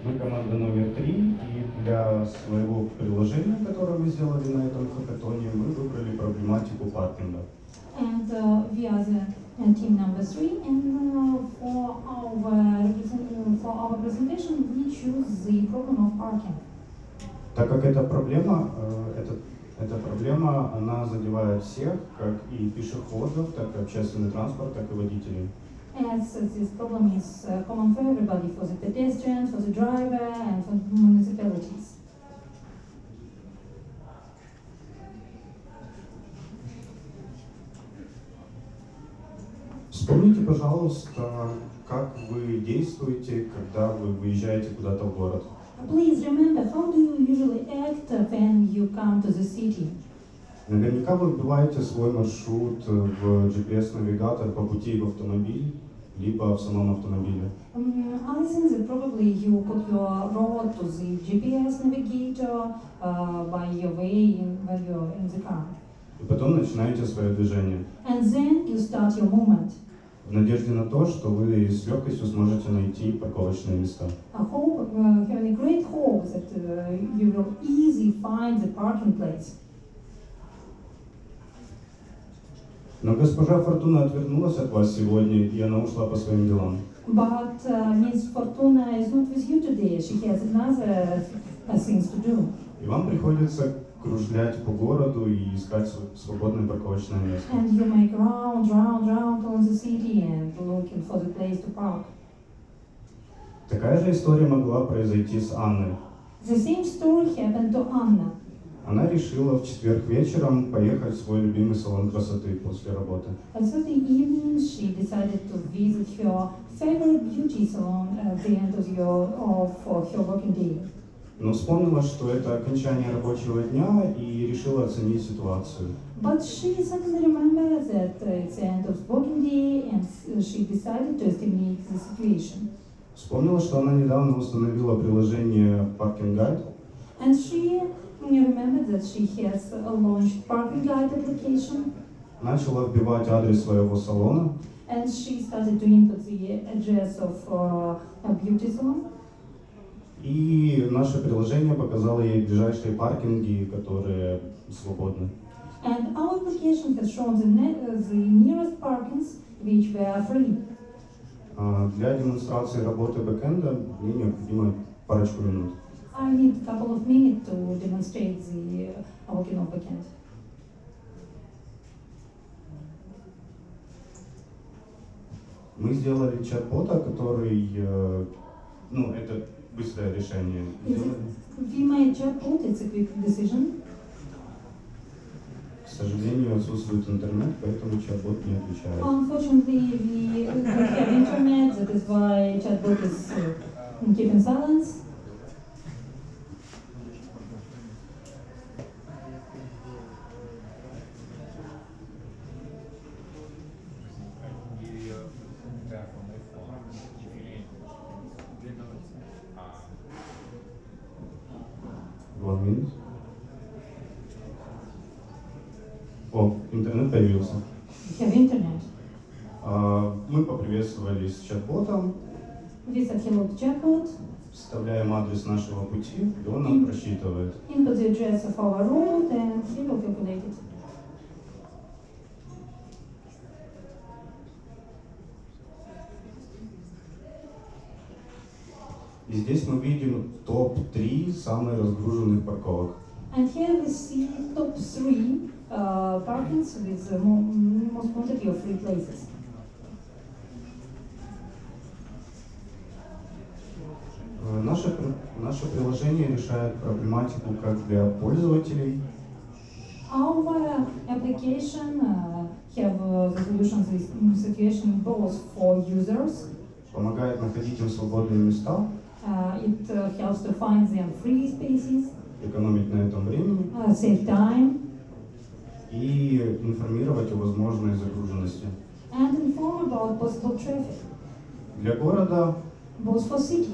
Мы команда номер 3, и для своего приложения, которое мы сделали на этом хакатоне, мы выбрали проблематику паркинга. And we are the team number 3, and for our presentation we choose the problem of parking. Так как эта проблема, она задевает всех, как и пешеходов, так и общественный транспорт, так и водителей. As this problem is common for everybody, for the pedestrians, for the driver, and for municipalities. Вспомните, пожалуйста, как вы действуете, когда вы выезжаете куда-то в город. Please remember, how do you usually act when you come to the city? Наверняка вы вбиваете свой маршрут в GPS-навигатор по пути в автомобиль, либо в самом автомобиле. I think that probably you put your road to the GPS navigator by your way when you're in the car. И потом начинаете свое движение. And then you start your movement. В надежде на то, что вы с легкостью сможете найти парковочные места. Having a great hope that you will easily find the parking place. Но госпожа Фортуна отвернулась от вас сегодня, и она ушла по своим делам. But Miss Fortuna is not with you today. She has another things to do. И вам приходится кружлять по городу и искать свободное парковочное место. And you make round on the city and looking for the place to park. Такая же история могла произойти с Анной. The same story happened to Anna. Она решила в четверг вечером поехать в свой любимый салон красоты после работы. On Saturday evening, she decided to visit her favorite beauty salon at the end of her working day. Но вспомнила, что это окончание рабочего дня, и решила оценить ситуацию. But she suddenly remembered that it's the end of working day, and she decided to estimate the situation. Вспомнила, что она недавно установила приложение Parking Guide. And she remembered that she has launched Parking Guide application. Начала вбивать адрес своего салона. And she started to input the address of a beauty salon. И наше приложение показало ей ближайшие паркинги, которые свободны. And our application has shown the nearest parkings which were free. Для демонстрации работы бэкэнда мне необходимо парочку минут. I need a couple of minutes to demonstrate the working of backend. Мы сделали чат-бота, который, это быстрое решение. We made chatbot, it's a quick decision. К сожалению, отсутствует интернет, поэтому чат-бот не отвечает. Unfortunately, we don't have internet, that is why chatbot is keeping silence. Интернет появился. We have internet. Мы поприветствовали с чат-ботом. We said hello to chatbot. Вставляем адрес нашего пути, и он нам просчитывает. Input the address of our road, and he will calculate it. И здесь мы видим топ-3 самых разгруженных парковок. And here we see top 3 parkings with the most quantity of free places. Наше приложение решает проблематику как для пользователей. Our application have the solution to this situation both for users. Помогает находить им свободные места. It helps to find them free spaces. Экономить на этом времени. Save time. И информировать о возможной загруженности. And inform about possible traffic. Для города both for city.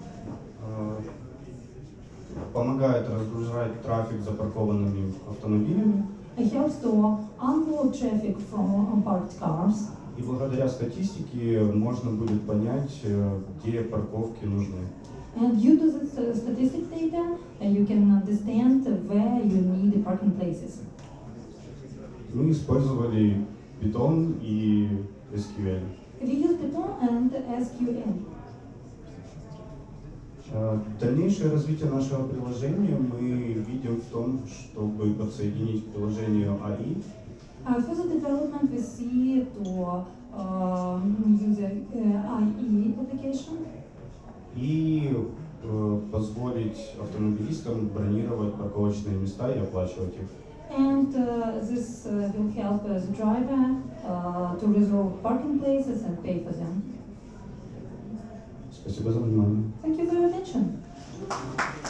Помогает разгружать трафик запаркованными автомобилями. It helps to unload traffic from parked cars. И благодаря статистике можно будет понять, где парковки нужны. And due to the statistics data, you can understand where you need parking places. Мы использовали Python и SQL. We use Python and SQL. Дальнейшее развитие нашего приложения мы видим в том, чтобы подсоединить к приложению AI. Further development we see to use IE application И позволить автомобилистам бронировать парковочные места и оплачивать их. and this will help the driver to reserve parking places and pay for them. Спасибо за внимание. Thank you for your attention.